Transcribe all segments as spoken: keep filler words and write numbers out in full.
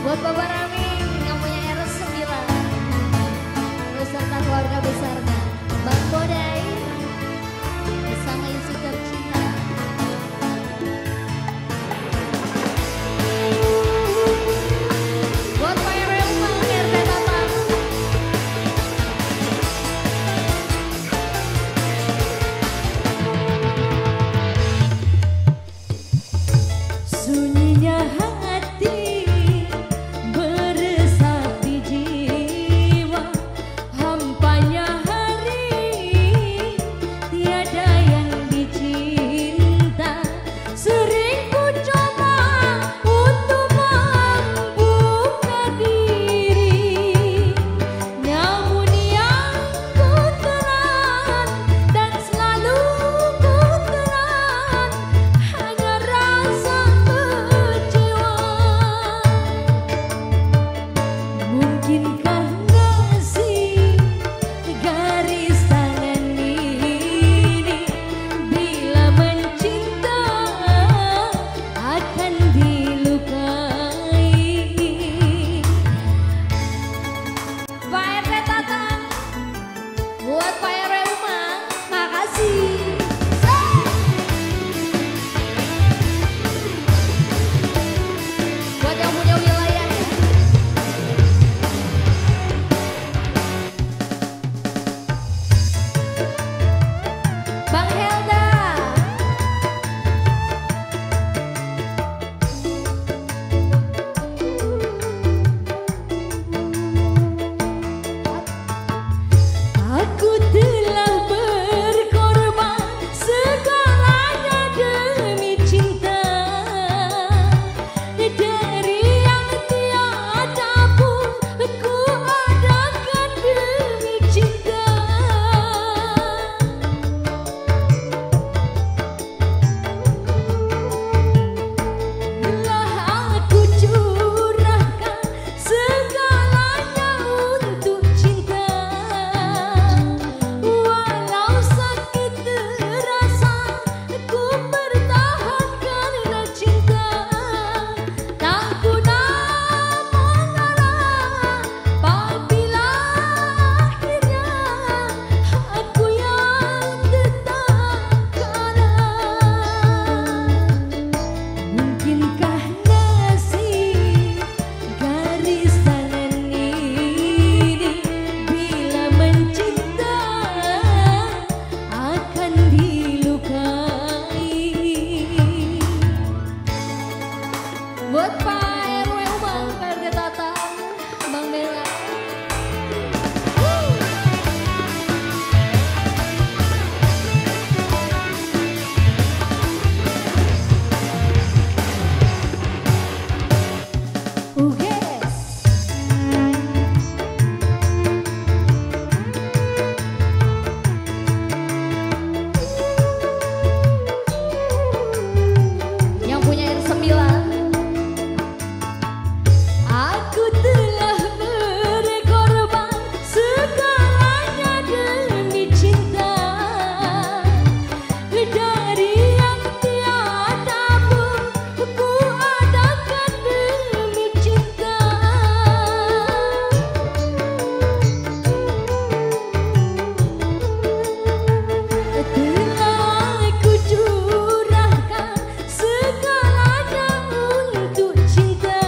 Buat Bapak Rami yang punya R sembilan beserta keluarga besarnya, Bang Bodai bersama Yusuf tercinta. Buat Pak R W Umang, R T Tatang. Sunyinya hati beresap di jiwa, hampanya hari tiada yang dicinta. Sering ku coba untuk membuka diri, namun yang ku telan dan selalu ku telan hanya rasa kecewa. Mungkinkah ngasih garis tangan ini bila mencinta akan dilukai? Pak R T Tatang, buat Pak R W Umang, makasih. Buat yang punya wilayah ya. Bang Helda, Aku telah berkorban segalanya demi cinta, dari yang tiada pun ku adakan demi cinta. Telah aku curahkan segalanya untuk cinta, walau sakit terasa ku bertahan karena cinta. Tak guna mengalah apabila akhirnya aku yang tetap kalah. Mungkinkah ngasih garis tangan ini bila mencinta akan dilukai? buat Pak R W Umang, Pak R T Tatang, Bang Bella. Uges. Yang punya R sembilan, Aku telah berkorban segalanya demi cinta, dari yang tiada pun ku adakan demi cinta. Telah ku curahkan segalanya untuk cinta,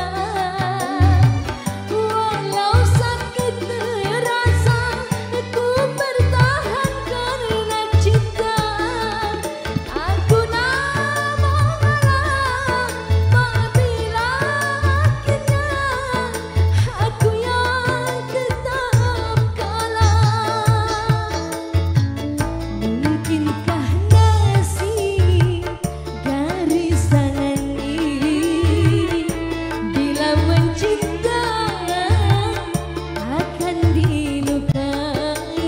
walau sakit terasa ku bertahan karena cinta. Tak guna mengalah apabila akhirnya aku yang tetap kalah. Mungkinkah ngasih garis tangan ini bila mencinta akan dilukai?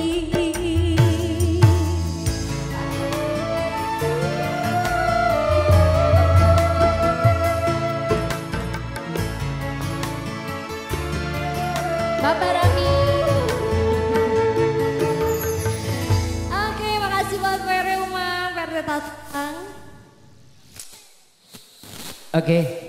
Bapak Rami. Oke, makasih buat Pak R W Umang, Pak R T Tatang. Oke.